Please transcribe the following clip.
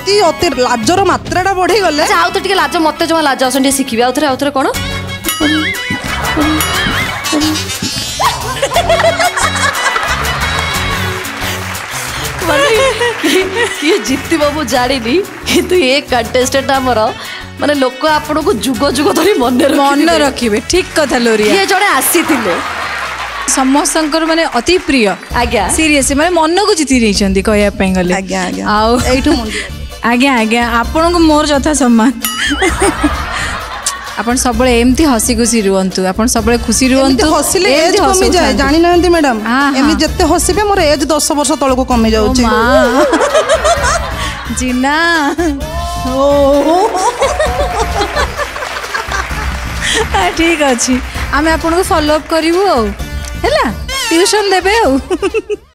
कि अति लाजर मात्राटा बढ़ी गले अच्छा आउ तो टिके लाज मते जमा लाज आसन टिके शिखिबे आउ थरे कोन ये जीती बाबू जानी किंतु ये कंटेस्टेंट आमर माने लोक आपण को जुग जुग धरी मन रखिबे ठीक कथा लोरिया ये जड़े आसी थिले समस्तंकर माने अति प्रिय आज्ञा सीरियस माने मन को जीति रही कहया पे गले आज्ञा आज्ञा आउ एठू आज्ञा आज्ञा आपण को मोर जथा सम्मान आपण सबले एमती हसी खुशी रुहंतु आपण सबले खुशी रुहंतु हसिले एज कमी जाए जानि नहंती मैडम एमि जत्ते हसिबे मोर एज 10 वर्ष तळ को कमी जाउची जीना ठीक अच्छी आम आपन को फॉलो अप करिवो हैला ट्यूशन देबे